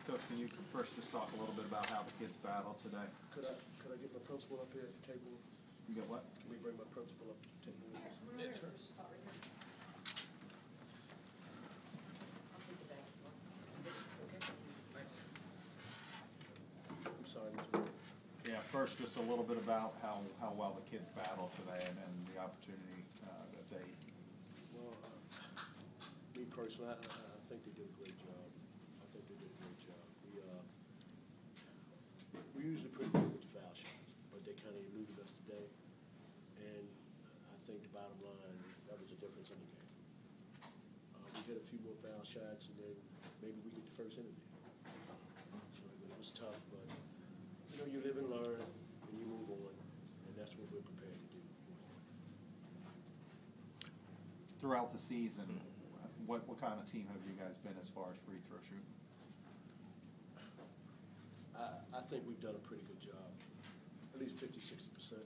Coach, can you first just talk a little bit about how the kids battled today? Could I get my principal up here at the table? You get what? Can we bring my principal up to the table? Yeah, sure. I'm sorry, Mr. Mayor. Yeah, first just a little bit about how well the kids battled today and the opportunity that they. Well, me personally, I think they did a great job. I think they did a great job. We usually pretty good with the foul shots, but they kind of eluded us today. And I think the bottom line, that was the difference in the game. We hit a few more foul shots, and then maybe we get the first interview. So it was tough, but you live and learn, and you move on, and that's what we're prepared to do. Throughout the season, what kind of team have you guys been as far as free throw shooting? I think we've done a pretty good job, at least 50–60%.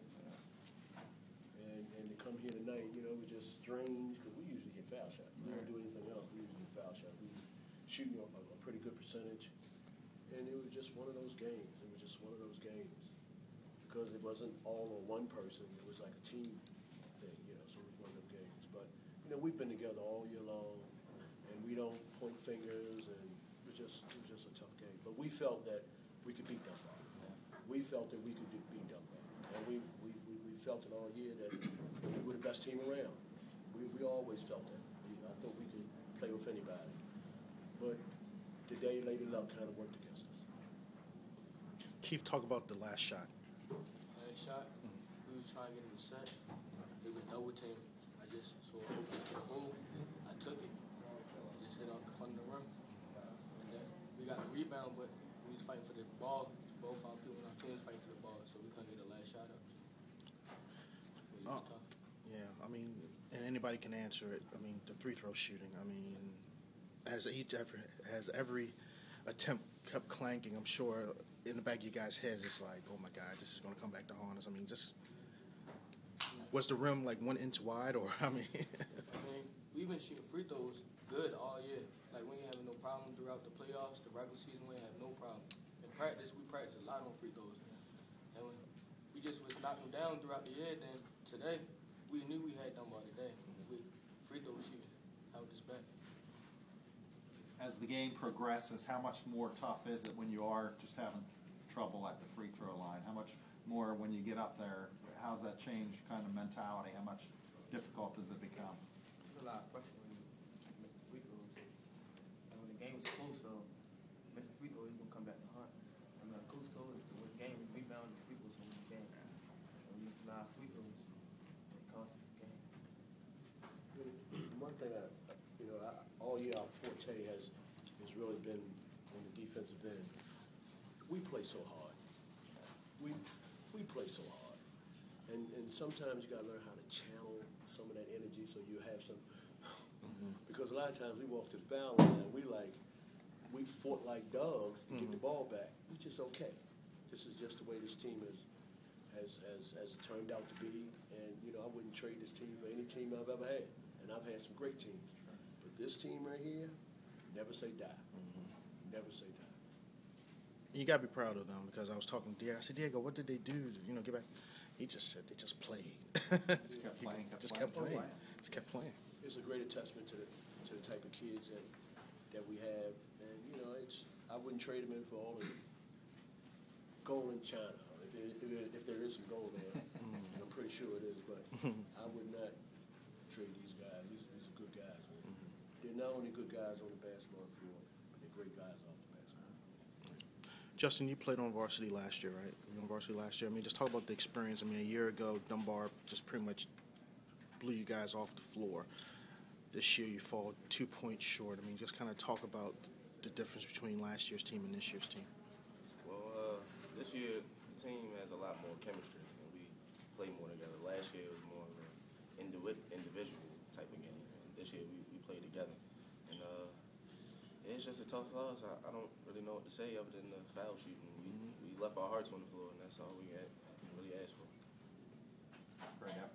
And to come here tonight, it was just strange because we usually hit foul shots. We don't do anything else. We usually hit foul shots. We shooting a pretty good percentage, and it was just one of those games. It was just one of those games because it wasn't all on one person. It was like a team thing, So it was one of those games. But we've been together all year long, and we don't point fingers, and it was just a tough game. But we felt that we could beat Dunbar. We felt that we could beat Dunbar, and we felt it all year that we were the best team around. We always felt that. I thought we could play with anybody, but today Lady Luck kind of worked against us. Keith, talk about the last shot. Last shot, we was trying to get him to set. It was double team. I just saw a hole. I took it. Just hit off the front of the rim. And then we got a rebound, but we was fighting for the ball. Both our people on our team was fighting for the ball, so we couldn't get the last shot up. It was tough. Yeah, and anybody can answer it. The free throw shooting. As every attempt kept clanking, I'm sure in the back of you guys' heads, it's like, oh my God, this is going to come back to haunt us. Was the rim like 1 inch wide, or we've been shooting free throws good all year. Like we ain't having no problem throughout the playoffs, the regular season. We ain't have no problem. In practice, we practice a lot on free throws, and we just was knocking them down throughout the year. Then today, we knew we had Dunbar today with free throw shooting. Held us back. As the game progresses, how much more tough is it when you are just having trouble at the free throw line? How much more when you get up there? How's that change kind of mentality? How much difficult does it become? There's a lot of pressure when you miss the free throws. And when the game is close, miss the free throws, you're going to come back to hunt. Like Coach told us, the game is rebound and free throws from the game. And we missed a lot of free throws. It cost us the game. One thing all year our forte has really been on the defensive end. We play so hard. We play so hard. And sometimes you got to learn how to channel some of that energy so you have some. Because a lot of times we walk to the foul line, we fought like dogs to get the ball back, which is okay. This is just the way this team has turned out to be. And I wouldn't trade this team for any team I've ever had. And I've had some great teams. But this team right here, never say die. Never say die. You got to be proud of them, because I was talking to Diego. I said, Diego, what did they do to get back? He just said they just played. Just kept playing. Just kept playing. It's a great attestament to the type of kids that we have. And, I wouldn't trade them in for all of the gold in China. If there is some gold there, I'm pretty sure it is, but I would not trade these guys. These are good guys, man. They're not only good guys on the basketball floor, but they're great guys off the basketball floor. Justin, you played on varsity last year, right? You were on varsity last year. Just talk about the experience. A year ago, Dunbar just pretty much blew you guys off the floor. This year, you fall 2 points short. Just kind of talk about the difference between last year's team and this year's team. Well, this year, the team has a lot more chemistry, and we play more together. Last year, it was more of an individual type of game. And this year, we play together. And it's just a tough loss. I don't really know what to say other than the foul shooting. We left our hearts on the floor, and that's all we had really asked for. Great effort.